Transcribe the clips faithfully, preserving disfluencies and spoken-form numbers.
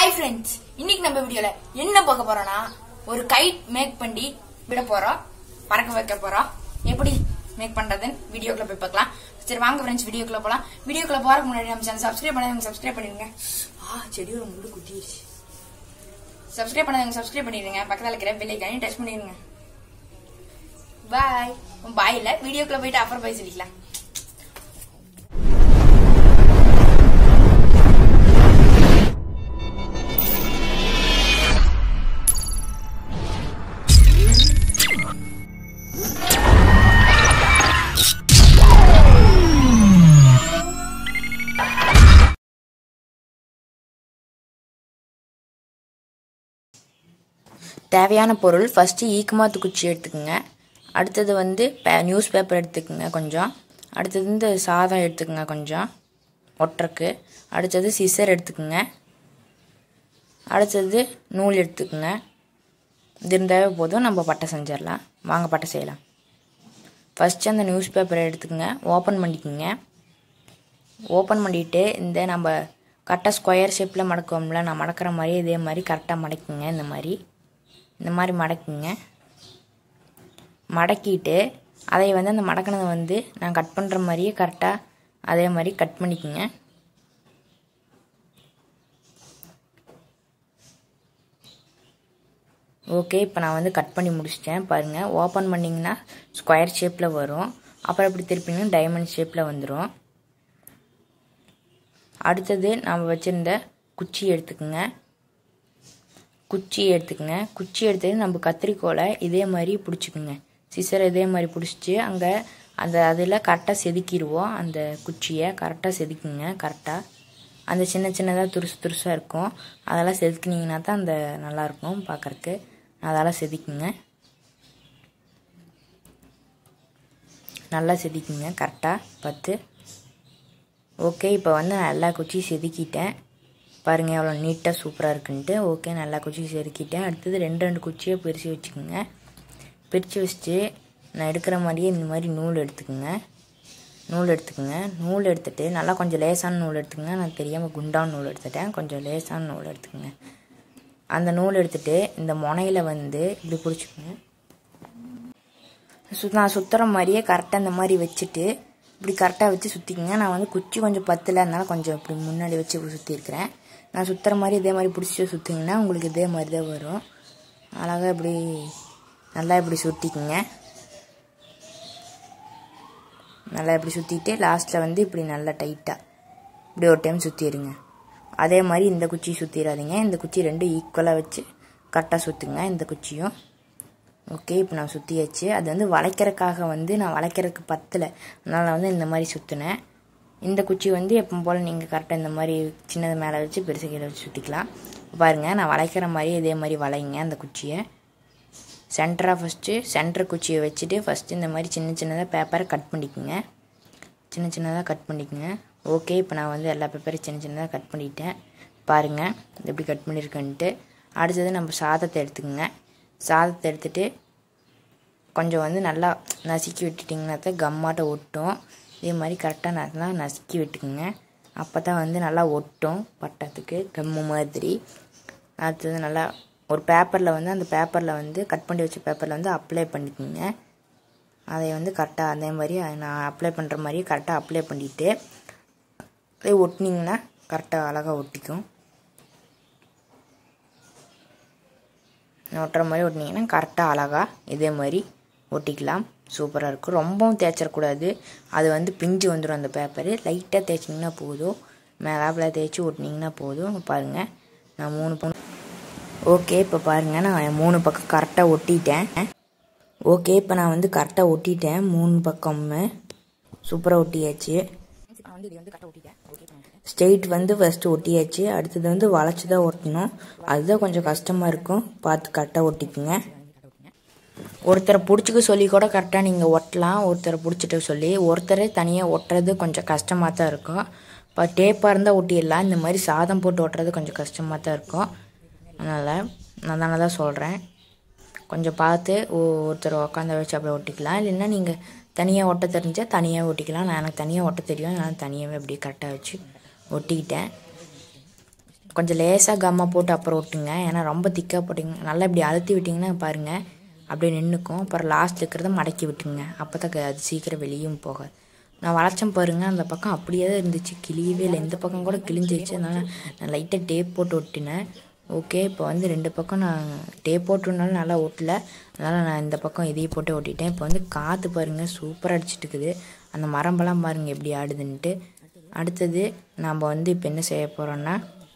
Hi friends, இன்னைக்கு நம்ம வீடியோல என்ன பார்க்க போறோம்னா ஒரு கைட் மேக் பண்ணி விட போறோம், பறக்க வைக்க போறோம். எப்படி மேக் பண்றதுன்னு வீடியோக்குள்ள போய் பார்க்கலாம். சரி வாங்க फ्रेंड्स வீடியோக்குள்ள போலாம். வீடியோக்குள்ள போறதுக்கு முன்னாடி நம்ம சேனல் சப்ஸ்கிரைப் பண்ணாதவங்க சப்ஸ்கிரைப் பண்ணிடுங்க. ஆ செடியோட முள்ளு குத்திடுச்சு. சப்ஸ்கிரைப் பண்ணாதவங்க சப்ஸ்கிரைப் பண்ணிடுங்க. பக்கத்துல இருக்கிற பெல் ஐகானை டச் பண்ணிடுங்க. பை. பை இல்ல, வீடியோக்குள்ள போயிட்டு அப்புறம் பை சொல்லிக்கலாம். தேவையான பொருள் ஃபர்ஸ்ட் ஈக்குமாத்து குச்சி எடுத்துக்கங்க. அடுத்தது வந்து நியூஸ் பேப்பர் எடுத்துக்கங்க கொஞ்சம். அடுத்தது இந்த சாதம் எடுத்துக்கங்க கொஞ்சம் ஒட்டருக்கு. அடுத்தது சிசர் எடுத்துக்கங்க. அடுத்தது நூல் எடுத்துக்கங்க. இது இருந்தாவே போதும், நம்ம பட்டை செஞ்சிடலாம். வாங்க பட்டை செய்யலாம். ஃபர்ஸ்ட் அந்த நியூஸ் பேப்பரை எடுத்துக்கங்க, ஓப்பன் பண்ணிக்கோங்க. ஓப்பன் பண்ணிட்டு இந்த நம்ம கரெக்டாக ஸ்கொயர் ஷேப்பில் மடக்குவோம்ல, நான் மடக்கிற மாதிரி இதே மாதிரி கரெக்டாக மடக்குங்க. இந்த மாதிரி இந்த மாதிரி மடக்குங்க. மடக்கிட்டு அதை வந்து அந்த மடக்கினதை வந்து நான் கட் பண்ணுற மாதிரியே கரெக்டாக அதே மாதிரி கட் பண்ணிக்கோங்க. ஓகே, இப்போ நான் வந்து கட் பண்ணி முடிச்சிட்டேன். பாருங்கள், ஓப்பன் பண்ணிங்கன்னா ஸ்கொயர் ஷேப்பில் வரும். அப்புறம் இப்படி திருப்பிங்கன்னா டைமண்ட் ஷேப்பில் வந்துடும். அடுத்தது நம்ம வச்சுருந்த குச்சி எடுத்துக்கோங்க. குச்சி எடுத்துக்கங்க. குச்சி எடுத்துட்டு நம்ம கத்திரிக்கோலை இதே மாதிரி பிடிச்சிக்குங்க. சிசர் இதே மாதிரி பிடிச்சிட்டு அங்கே அந்த அதில் கரெக்டாக செதுக்கிடுவோம். அந்த குச்சியை கரெக்டாக செதுக்குங்க. கரெக்டாக அந்த சின்ன சின்னதாக துருசு துருசாக இருக்கும், அதெல்லாம் செதுக்கினீங்கன்னா தான் அந்த நல்லாயிருக்கும் பார்க்குறக்கு. அதெல்லாம் செதுக்குங்க, நல்லா செதுக்குங்க கரெக்டாக பார்த்து. ஓகே, இப்போ வந்து நான் எல்லா குச்சியும் செதுக்கிட்டேன். பாருங்கள் எவ்வளோ நீட்டாக சூப்பராக இருக்குன்ட்டு. ஓகே, நல்லா குச்சி செதுக்கிட்டேன். அடுத்தது ரெண்டு ரெண்டு குச்சியை பிரித்து வச்சுக்கோங்க. பிரித்து வச்சுட்டு நான் எடுக்கிற மாதிரியே இந்த மாதிரி நூல் எடுத்துக்கோங்க. நூல் எடுத்துக்கோங்க. நூல் எடுத்துகிட்டு நல்லா கொஞ்சம் லேசான நூல் எடுத்துக்கோங்க. நான் தெரியாமல் குண்டான நூல் எடுத்துட்டேன். கொஞ்சம் லேசான நூல் எடுத்துக்கோங்க. அந்த நூல் எடுத்துகிட்டு இந்த முனையில் வந்து இப்படி பிடிச்சிக்கோங்க. சு நான் சுற்றுற மாதிரியே கரெக்டாக இந்த மாதிரி வச்சுட்டு இப்படி கரெக்டாக வச்சு சுற்றிக்கோங்க. நான் வந்து குச்சி கொஞ்சம் பத்தில், அதனால கொஞ்சம் இப்படி முன்னாடி வச்சு இப்படி சுற்றிருக்கிறேன். நான் சுற்றுற மாதிரி இதே மாதிரி பிடிச்சி சுற்றிங்கன்னா உங்களுக்கு இதே மாதிரி தான் வரும். அழகாக இப்படி நல்லா இப்படி சுற்றிக்குங்க. நல்லா இப்படி சுற்றிட்டு லாஸ்ட்டில் வந்து இப்படி நல்லா டைட்டாக இப்படி ஒரு டைம் சுற்றிடுங்க. அதே மாதிரி இந்த குச்சி சுற்றிடாதீங்க. இந்த குச்சி ரெண்டும் ஈக்குவலாக வச்சு கரெக்டாக சுற்றுங்க இந்த குச்சியும். ஓகே, இப்போ நான் சுற்றியாச்சு. அது வந்து வளைக்கிறதுக்காக வந்து நான் வளைக்கிறதுக்கு பத்தலை, அதனால் வந்து இந்த மாதிரி சுற்றினேன். இந்த குச்சி வந்து எப்போ போல் நீங்கள் கரெக்டாக இந்த மாதிரி சின்னது மேலே வச்சு பெருசு கீழே வச்சு சுற்றிக்கலாம். பாருங்கள், நான் வளைக்கிற மாதிரி இதே மாதிரி வளைங்க அந்த குச்சியை. சென்டராக ஃபஸ்ட்டு சென்டர் குச்சியை வச்சுட்டு ஃபஸ்ட்டு இந்த மாதிரி சின்ன சின்னதாக பேப்பரை கட் பண்ணிக்கோங்க. சின்ன சின்னதாக கட் பண்ணிக்கோங்க. ஓகே, இப்போ நான் வந்து எல்லா பேப்பரையும் சின்ன சின்னதாக கட் பண்ணிட்டேன். பாருங்கள் எப்படி கட் பண்ணியிருக்கேன்ட்டு. அடுத்தது நம்ம சாதத்தை எடுத்துக்கோங்க. சாதத்தை எடுத்துகிட்டு கொஞ்சம் வந்து நல்லா நசுக்கி விட்டுட்டிங்கன்னா தான் கம்மாட்ட ஒட்டும். இதே மாதிரி கரெக்டாக நல்லா நசுக்கி விட்டுக்குங்க. அப்போ தான் வந்து நல்லா ஒட்டும் பட்டத்துக்கு கம்மு மாதிரி. அடுத்தது நல்லா ஒரு பேப்பரில் வந்து அந்த பேப்பரில் வந்து கட் பண்ணி வச்ச பேப்பரில் வந்து அப்ளை பண்ணிக்கோங்க. அதை வந்து கரெக்டாக அதே மாதிரி நான் அப்ளை பண்ணுற மாதிரி கரெக்டாக அப்ளை பண்ணிவிட்டு அதே ஒட்டினீங்கன்னா கரெக்டாக அழகாக ஒட்டிக்கும். ஒட்டுற மாதிரி ஒட்டினீங்கன்னா கரெக்டாக அழகாக இதே மாதிரி ஒட்டிக்கலாம். சூப்பராக இருக்கும். ரொம்பவும் தேய்ச்சிடக்கூடாது, அது வந்து பிஞ்சு வந்துடும் அந்த பேப்பரு. லைட்டாக தேய்ச்சிங்கன்னா போதும், மேலாப்பில் தேய்ச்சி ஒட்டினீங்கன்னா போதும். பாருங்கள், நான் மூணு பக்கம் ஓகே இப்போ பாருங்கள் நான் மூணு பக்கம் கரெக்டாக ஒட்டிட்டேன். ஓகே, இப்போ நான் வந்து கரெக்டாக ஒட்டிட்டேன். மூணு பக்கமுமே சூப்பராக ஒட்டியாச்சு. ஸ்ட்ரெயிட் வந்து ஃபஸ்ட்டு ஒட்டியாச்சு. அடுத்தது வந்து வளைச்சி தான் ஒட்டணும், அதுதான் கொஞ்சம் கஷ்டமாக இருக்கும். பார்த்து கரெக்டாக ஒட்டிக்குங்க. ஒருத்தரை பிடிச்சிக்க சொல்லி கூட கரெக்டாக நீங்கள் ஒட்டலாம். ஒருத்தரை பிடிச்சிட்டு சொல்லி ஒருத்தரை தனியாக ஒட்டுறது கொஞ்சம் கஷ்டமாக தான் இருக்கும். இப்போ டேப்பாக இருந்தால் ஒட்டிடலாம். இந்த மாதிரி சாதம் போட்டு ஒட்டுறது கொஞ்சம் கஷ்டமாக தான் இருக்கும். அதனால் நான் தானே தான் சொல்கிறேன், கொஞ்சம் பார்த்து ஒருத்தர் உட்காந்து வச்சு அப்படியே ஒட்டிக்கலாம். இல்லைன்னா நீங்கள் தனியாக ஒட்ட தெரிஞ்சால் தனியாக ஒட்டிக்கலாம். நான் எனக்கு தனியாக ஒட்ட தெரியும், நான் தனியாகவே அப்படியே கரெக்டாக வச்சு ஒட்டிக்கிட்டேன். கொஞ்சம் லேசாக கம்மா போட்டு அப்புறம் ஒட்டுங்க. ஏன்னா ரொம்ப திக்காக போட்டிங்க நல்லா இப்படி அழுத்தி விட்டிங்கன்னா பாருங்கள் அப்படியே நின்றுக்கும். அப்புறம் லாஸ்ட் இருக்கிறத மடக்கி விட்டுருங்க. அப்போ தான் அது சீக்கிரம் வெளியும் போகாது. நான் வளைச்சம் பாருங்கள், அந்த பக்கம் அப்படியே தான் இருந்துச்சு, கிளியவே இல்லை. இந்த பக்கம் கூட கிழிஞ்சிருச்சு. அதனால் நான் லைட்டாக டேப் போட்டு ஒட்டினேன். ஓகே, இப்போ வந்து ரெண்டு பக்கம் நான் டேப் போட்டுனாலும் நல்லா ஒட்டலை. அதனால் நான் இந்த பக்கம் இதையும் போட்டு ஒட்டிட்டேன். இப்போ வந்து காற்று பாருங்கள் சூப்பராக அடிச்சிட்டு இருக்குது. அந்த மரம்பெல்லாம் பாருங்கள் எப்படி ஆடுதுன்ட்டு. அடுத்தது நாம் வந்து இப்போ என்ன செய்ய போகிறோன்னா,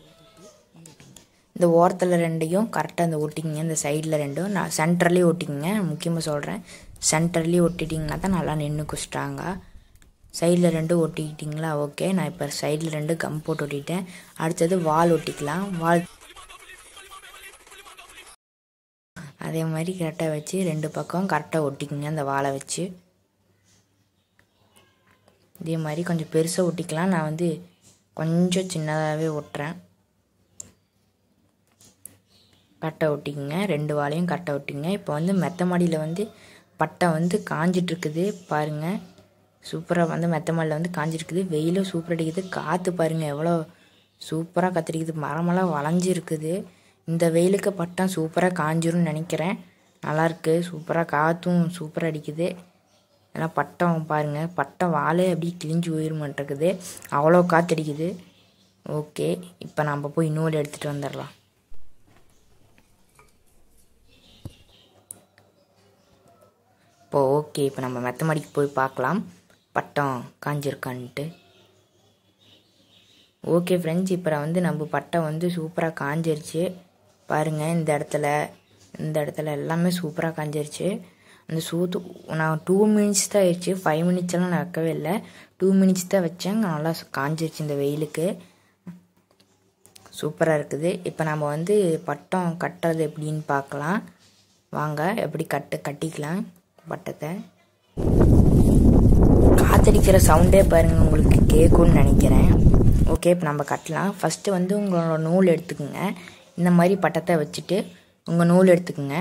இந்த ஓரத்தில் ரெண்டையும் கரெக்டாக அந்த ஒட்டிக்கிங்க. இந்த சைடில் ரெண்டும் நான் சென்டர்லேயே ஒட்டிக்கிங்க. முக்கியமாக சொல்கிறேன், சென்டர்லேயே ஒட்டிட்டிங்கன்னா தான் நல்லா நின்றுக்கும் ஸ்ட்ராங்காக. சைடில் ரெண்டும் ஒட்டிக்கிட்டிங்களா? ஓகே, நான் இப்போ சைடில் ரெண்டு கம் போட்டு ஒட்டிட்டேன். அடுத்தது வால் ஒட்டிக்கலாம். வால் அதே மாதிரி கரெக்டாக வச்சு ரெண்டு பக்கம் கரெக்டாக ஒட்டிக்கிங்க அந்த வாழை வச்சு. இதே மாதிரி கொஞ்சம் பெருசாக ஒட்டிக்கலாம். நான் வந்து கொஞ்சம் சின்னதாகவே ஒட்டுறேன். கட்டை ஒட்டிக்குங்க, ரெண்டு வாழையும் கட்டை ஒட்டிங்க. இப்போ வந்து மெத்த மாடியில் வந்து பட்டை வந்து காஞ்சிட்ருக்குது பாருங்கள். சூப்பராக வந்து மெத்த மாடியில் வந்து காஞ்சிருக்குது. வெயிலும் சூப்பராக அடிக்குது. காற்று பாருங்கள் எவ்வளோ சூப்பராக கத்திரிக்குது. மரமெல்லாம் வளைஞ்சிருக்குது. இந்த வெயிலுக்கு பட்டம் சூப்பராக காஞ்சிரும்னு நினைக்கிறேன். நல்லாயிருக்கு, சூப்பராக காற்றும் சூப்பராக அடிக்குது. ஏன்னா பட்டம் பாருங்கள், பட்டம் வாழை அப்படி கிழிஞ்சு போயிருமான்ட்டுருக்குது, அவ்வளோ காற்று அடிக்குது. ஓகே, இப்போ நம்ம போய் நூல் எடுத்துகிட்டு வந்துடலாம். இப்போ ஓகே, இப்போ நம்ம மெத்த மாடிக்கு போய் பார்க்கலாம் பட்டம் காஞ்சிருக்கான்ட்டு. ஓகே ஃப்ரெண்ட்ஸ், இப்போ வந்து நம்ம பட்டம் வந்து சூப்பராக காஞ்சிருச்சு பாருங்கள். இந்த இடத்துல இந்த இடத்துல எல்லாமே சூப்பராக காஞ்சிருச்சு. அந்த சூத்து நான் டூ மினிட்ஸ் தான் ஆயிடுச்சு, ஃபைவ் மினிட்ஸ் எல்லாம் நான் வைக்கவே இல்லை, டூ மினிட்ஸ் தான் வச்சேன். நல்லா காஞ்சிருச்சு இந்த வெயிலுக்கு, சூப்பராக இருக்குது. இப்போ நம்ம வந்து பட்டம் கட்டுறது எப்படின்னு பார்க்கலாம் வாங்க. எப்படி கட்டு கட்டிக்கலாம் பட்டத்தை. காற்றடிக்கிற சவுண்டே பாருங்கள் உங்களுக்கு கேட்கும்னு நினைக்கிறேன். ஓகே, இப்போ நம்ம கட்டலாம். ஃபஸ்ட்டு வந்து உங்களோட நூல் எடுத்துக்கோங்க. இந்த மாதிரி பட்டத்தை வச்சுட்டு உங்கள் நூல் எடுத்துக்கோங்க.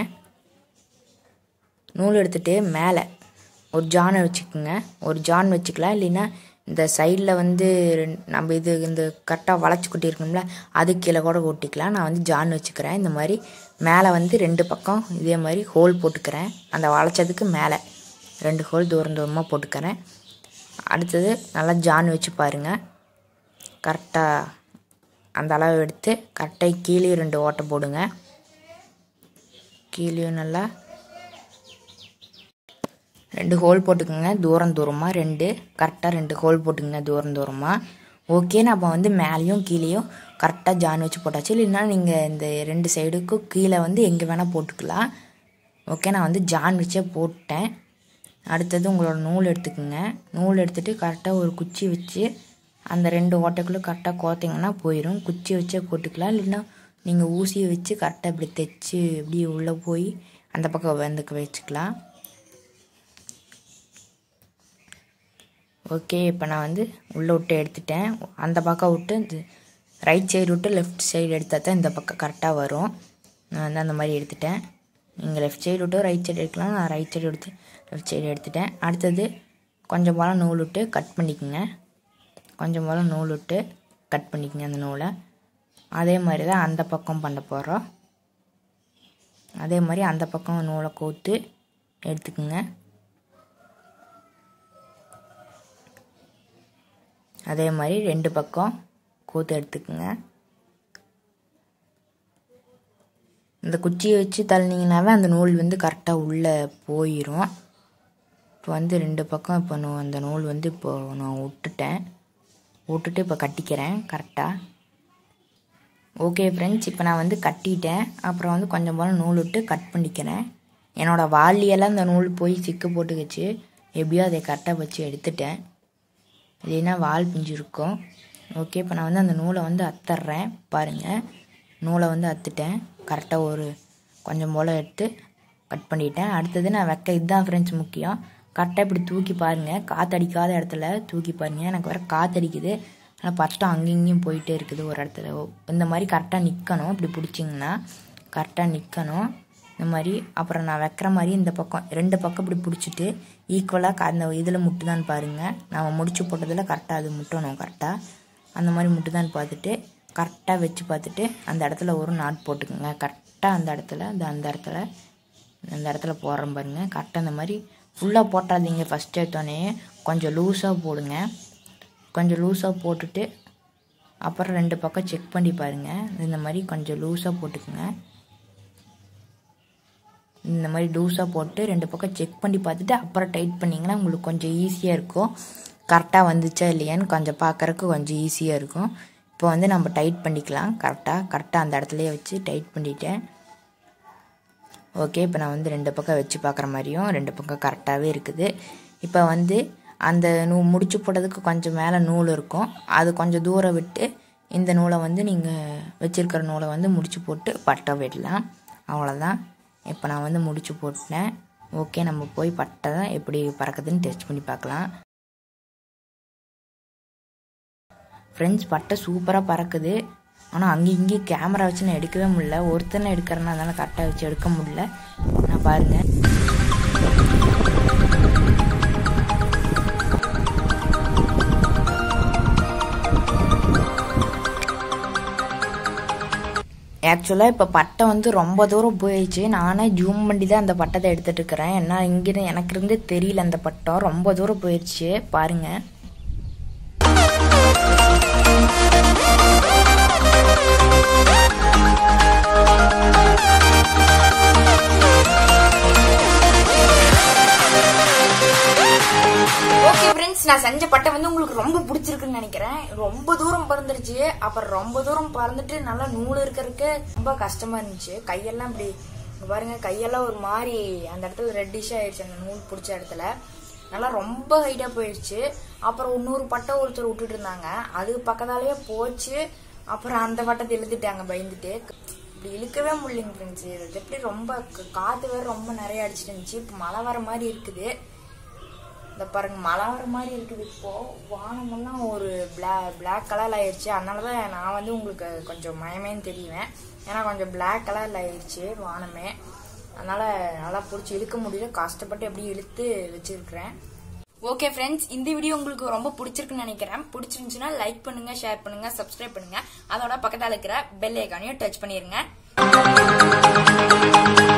நூல் எடுத்துகிட்டு மேலே ஒரு ஜானை வச்சுக்கோங்க. ஒரு ஜான் வச்சுக்கலாம், இல்லைன்னா இந்த சைடில் வந்து நம்ம இது இந்த கரெக்டாக வளைச்சி கொட்டியிருக்கோம்ல அது கீழே கூட ஒட்டிக்கலாம். நான் வந்து ஜான் வச்சுக்கிறேன். இந்த மாதிரி மேலே வந்து ரெண்டு பக்கம் இதே மாதிரி ஹோல் போட்டுக்கிறேன். அந்த வளைச்சதுக்கு மேலே ரெண்டு ஹோல் தூரம் தூரமாக போட்டுக்கிறேன். அடுத்தது நல்லா ஜான் வச்சு பாருங்கள். கரெக்டாக அந்த அளவு எடுத்து கரெக்டாக கீழே ரெண்டு ஓட்டை போடுங்க. கீழேயும் நல்லா ரெண்டு ஹோல் போட்டுக்கோங்க தூரம் தூரமாக. ரெண்டு கரெக்டாக ரெண்டு ஹோல் போட்டுக்கோங்க தூரம் தூரமாக. ஓகே, நம்ம வந்து மேலேயும் கீழேயும் கரெக்டாக ஜான் வச்சு போட்டாச்சு. இல்லைன்னா நீங்கள் இந்த ரெண்டு சைடுக்கும் கீழே வந்து எங்கே வேணால் போட்டுக்கலாம். ஓகே, நான் வந்து ஜான் வச்சே போட்டேன். அடுத்தது உங்களோட நூல் எடுத்துக்கோங்க. நூல் எடுத்துகிட்டு கரெக்டாக ஒரு குச்சி வச்சு அந்த ரெண்டு ஓட்டைக்குள்ளே கரெக்டாக கோத்திங்கன்னா போயிடும். குச்சி வச்சே போட்டுக்கலாம், இல்லைன்னா நீங்கள் ஊசியை வச்சு கரெக்டாக இப்படி தைச்சி இப்படி உள்ளே போய் அந்த பக்கம் வந்துக்க வச்சுக்கலாம். ஓகே, இப்போ நான் வந்து உள்ளே விட்டு எடுத்துட்டேன். அந்த பக்கம் விட்டு இந்த ரைட் சைடு விட்டு லெஃப்ட் சைடு எடுத்தால் தான் இந்த பக்கம் கரெக்டாக வரும். நான் வந்து அந்த மாதிரி எடுத்துட்டேன். நீங்கள் லெஃப்ட் சைடு விட்டு ரைட் சைடு எடுக்கலாம். நான் ரைட் சைடு எடுத்து லெஃப்ட் சைடு எடுத்துட்டேன். அடுத்தது கொஞ்சம் போல் நூல் விட்டு கட் பண்ணிக்கோங்க. கொஞ்சம் போல் நூல் விட்டு கட் பண்ணிக்கோங்க அந்த நூலை. அதே மாதிரி தான் அந்த பக்கம் பண்ண போகிறோம். அதே மாதிரி அந்த பக்கம் நூலை கோத்து எடுத்துக்கோங்க. அதே மாதிரி ரெண்டு பக்கம் கோத்து எடுத்துக்கோங்க. இந்த குச்சியை வச்சு தள்ளினீங்கன்னாவே அந்த நூல் வந்து கரெக்டாக உள்ளே போயிடும். இப்போ வந்து ரெண்டு பக்கம் இப்போ நூ அந்த நூல் வந்து இப்போது நான் விட்டுட்டேன். விட்டுட்டு இப்போ கட்டிக்கிறேன் கரெக்டாக. ஓகே ஃப்ரெண்ட்ஸ், இப்போ நான் வந்து கட்டிட்டேன். அப்புறம் வந்து கொஞ்சம் போல் நூல் விட்டு கட் பண்ணிக்கிறேன். என்னோடய வாலியெல்லாம் இந்த நூல் போய் சிக்கு போட்டுக்கிச்சு. எப்படியோ அதை கரெக்டாக வச்சு எடுத்துட்டேன். இல்லைன்னா வால் பிஞ்சிருக்கும். ஓகே, இப்போ நான் வந்து அந்த நூலை வந்து அத்துறேன் பாருங்கள். நூலை வந்து அத்துட்டேன் கரெக்டாக. ஒரு கொஞ்சம் போல் எடுத்து கட் பண்ணிட்டேன். அடுத்தது நான் வைக்க இதுதான் ஃப்ரெண்ட்ஸ் முக்கியம். கரெக்டாக இப்படி தூக்கி பாருங்கள். காற்றடிக்காத இடத்துல தூக்கி பாருங்கள். எனக்கு வேறு காற்றடிக்குது, ஆனால் பட்டம் அங்கேயும் இங்கேயும் போயிட்டே இருக்குது ஒரு இடத்துல. இந்த மாதிரி கரெக்டாக நிற்கணும். இப்படி பிடிச்சிங்கன்னா கரெக்டாக நிற்கணும் இந்த மாதிரி. அப்புறம் நான் வைக்கிற மாதிரி இந்த பக்கம் ரெண்டு பக்கம் இப்படி பிடிச்சிட்டு ஈக்குவலாக அந்த இதில் முட்டுதான்னு பாருங்கள். நம்ம முடிச்சு போட்டதில் கரெக்டாக அது முட்டணும். கரெக்டாக அந்த மாதிரி முட்டுதான்னு பார்த்துட்டு கரெக்டாக வச்சு பார்த்துட்டு அந்த இடத்துல ஒரு நாட் போட்டுக்குங்க. கரெக்டாக அந்த இடத்துல அந்த அந்த இடத்துல அந்த இடத்துல போடுறோம் பாருங்கள். கரெக்டாக அந்த மாதிரி ஃபுல்லாக போட்டாதீங்க. ஃபஸ்ட் எடுத்தோடனே கொஞ்சம் லூஸாக போடுங்க. கொஞ்சம் லூஸாக போட்டுட்டு அப்புறம் ரெண்டு பக்கம் செக் பண்ணி பாருங்கள். இந்த மாதிரி கொஞ்சம் லூஸாக போட்டுக்குங்க. இந்த மாதிரி லூஸாக போட்டு ரெண்டு பக்கம் செக் பண்ணி பார்த்துட்டு அப்புறம் டைட் பண்ணிங்கன்னா உங்களுக்கு கொஞ்சம் ஈஸியாக இருக்கும். கரெக்டாக வந்துச்சா இல்லையான்னு கொஞ்சம் பார்க்குறக்கு கொஞ்சம் ஈஸியாக இருக்கும். இப்போ வந்து நம்ம டைட் பண்ணிக்கலாம். கரெக்டாக கரெக்டாக அந்த இடத்துலையே வச்சு டைட் பண்ணிட்டேன். ஓகே, இப்போ நான் வந்து ரெண்டு பக்கம் வச்சு பார்க்குற மாதிரியும் ரெண்டு பக்கம் கரெக்டாகவே இருக்குது. இப்போ வந்து அந்த நூ முடிச்சு போட்டதுக்கு கொஞ்சம் மேலே நூல் இருக்கும். அது கொஞ்சம் தூரம் விட்டு இந்த நூலை வந்து நீங்கள் வச்சுருக்கிற நூலை வந்து முடிச்சு போட்டு பட்டை விடலாம். அவ்வளோதான். இப்போ நான் வந்து முடிச்சு போட்டேன். ஓகே, நம்ம போய் பட்டை தான் எப்படி பறக்குதுன்னு டெஸ்ட் பண்ணி பார்க்கலாம். ஃப்ரெண்ட்ஸ், பட்டை சூப்பராக பறக்குது. ஆனால் அங்கே இங்கே கேமரா வச்சு நான் எடுக்கவே முடியல. ஒருத்தனை எடுக்கிறேன்னா அதனால் கரெக்டாக வச்சு எடுக்க முடியல. நான் பாருங்கள். ஆக்சுவலாக இப்போ பட்டை வந்து ரொம்ப தூரம் போயிடுச்சு. நானே ஜூம் பண்ணி தான் அந்த பட்டத்தை எடுத்துகிட்டு இருக்கிறேன். ஏன்னா இங்கே எனக்கு இருந்து தெரியல. அந்த பட்டம் ரொம்ப தூரம் போயிடுச்சு பாருங்கள். ஓகே ஃப்ரெண்ட்ஸ், நான் செஞ்ச பட்டை வந்து உங்களுக்கு ரொம்ப பிடிச்சிருக்குன்னு நினைக்கிறேன். ரொம்ப தூரம் பறந்துருச்சு. அப்புறம் ரொம்ப தூரம் பறந்துட்டு நல்லா நூல் இருக்கிறதுக்கு ரொம்ப கஷ்டமா இருந்துச்சு. கையெல்லாம் இப்படி பாருங்க, கையெல்லாம் ஒரு மாதிரி அந்த இடத்துல ரெட்டிஷ் ஆயிடுச்சு. அந்த நூல் பிடிச்ச இடத்துல நல்லா ரொம்ப ஹைட்டா போயிடுச்சு. அப்புறம் இன்னொரு பட்டை ஒருத்தர் விட்டுட்டு இருந்தாங்க. அது பக்கத்தாலேயே போச்சு. அப்புறம் அந்த பட்டத்தை இழுத்துட்டாங்க பயந்துட்டு. இப்படி இழுக்கவே முடியலைங்க ஃப்ரெண்ட்ஸ். இது எப்படி ரொம்ப காற்று வேறு ரொம்ப நிறைய அடிச்சுட்டு இருந்துச்சு. இப்போ மழை வர மாதிரி இருக்குது. இந்த பாருங்க, மழை வர மாதிரி இருக்குது. இப்போ வானமெல்லாம் ஒரு பிளா பிளாக் கலர் ஆயிடுச்சு. அதனாலதான் நான் வந்து உங்களுக்கு கொஞ்சம் மயமேன்னு தெரியுவேன். ஏன்னா கொஞ்சம் பிளாக் கலர்ல ஆயிடுச்சு வானமே. அதனால நல்லா பிடிச்சி இழுக்க முடியல. கஷ்டப்பட்டு எப்படி இழுத்து வச்சிருக்கிறேன். ஓகே ஃப்ரெண்ட்ஸ், இந்த வீடியோ உங்களுக்கு ரொம்ப பிடிச்சிருக்குன்னு நினைக்கிறேன். பிடிச்சிருந்துச்சுன்னா லைக் பண்ணுங்க, ஷேர் பண்ணுங்க, சப்ஸ்கிரைப் பண்ணுங்க. அதோட பக்கத்தால இருக்கிற பெல் ஐகானையும் டச் பண்ணிருங்க.